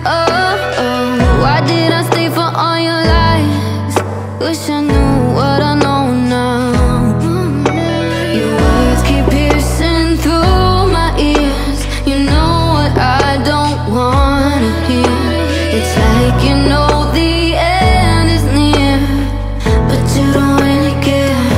Oh, why did I stay for all your lies? Wish I knew what I know now. Your words keep piercing through my ears. You know what I don't wanna hear. It's like you know the end is near, but you don't really care.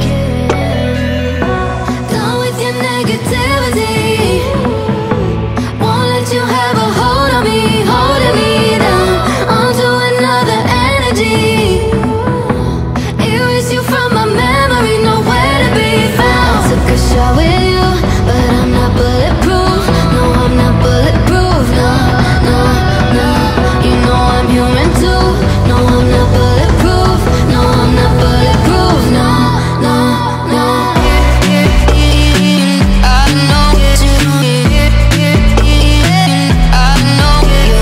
Done with your negativity. Won't let you have a hold on me, holding me down onto another energy. Erase you from my memory, nowhere to be found. Took a shot with you, but I'm not bulletproof. No, I'm not bulletproof. No, no, no. You know I'm human too. No, I'm not bulletproof. No, I'm not bulletproof. No, no, no. I know you. I know you.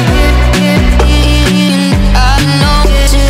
I know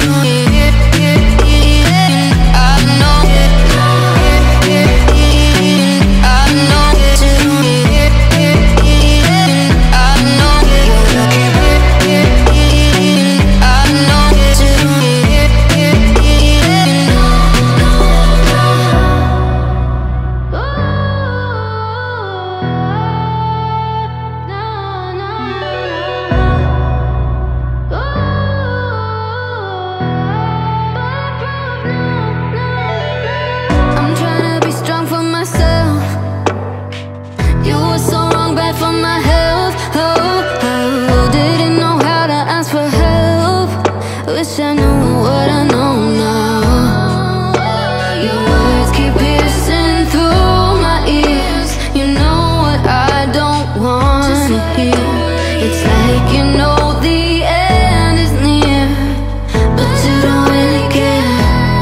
I'm trying to be strong for myself. You were so wrong, bad for my health. Oh, didn't know how to ask for help. Wish I knew what I know now. Your words keep piercing through my ears. You know what I don't wanna hear. It's like you know the end is near, but you don't really care.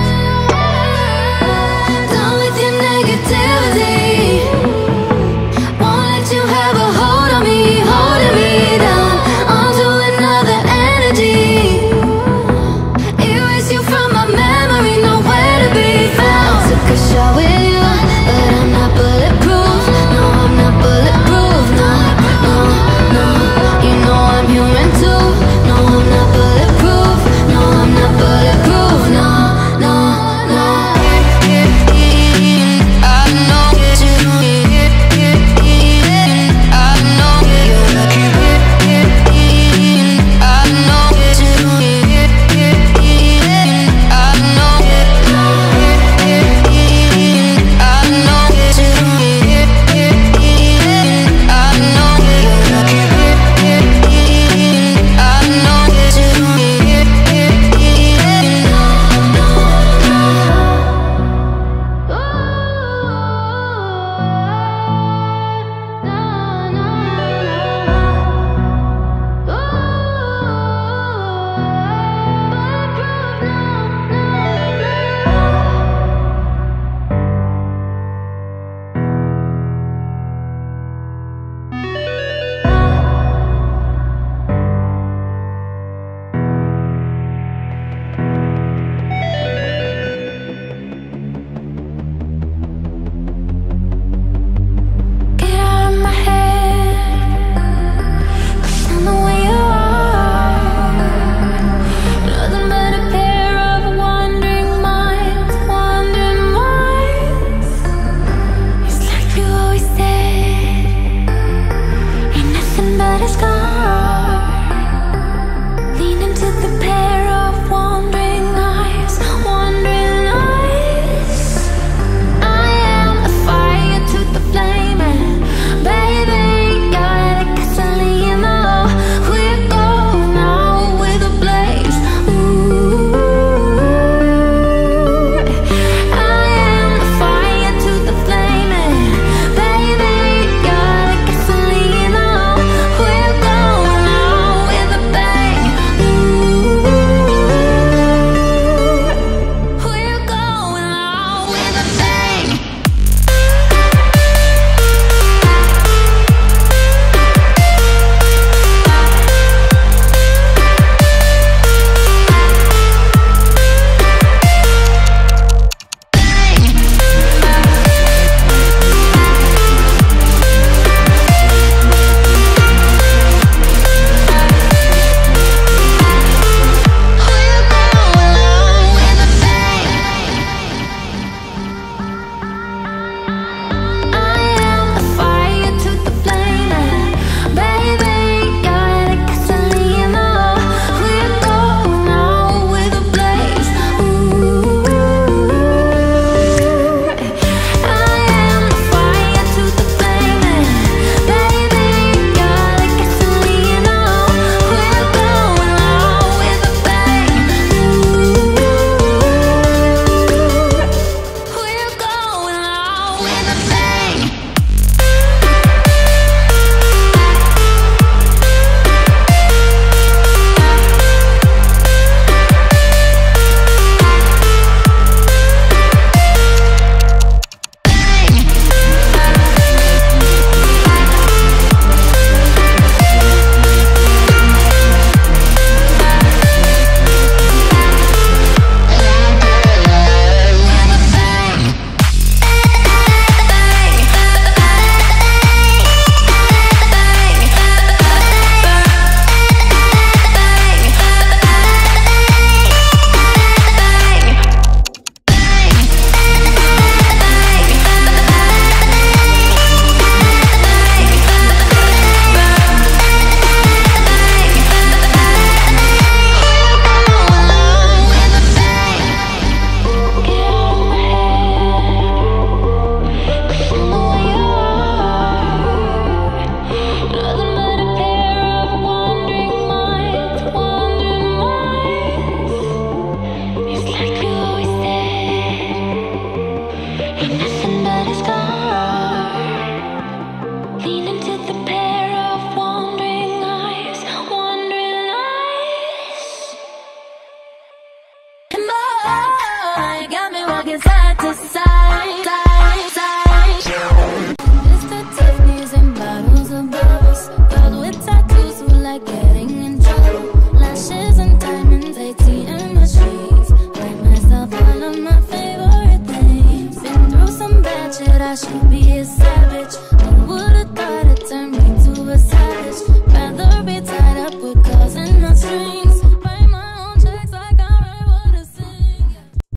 Done with your negativity. Won't let you have a hold on me, holding me down onto another energy. Erase you from my memory, nowhere to be found. Took a shot with you, but I'm not bulletproof. No, I'm not bulletproof. No, no, no. You know I'm human too. she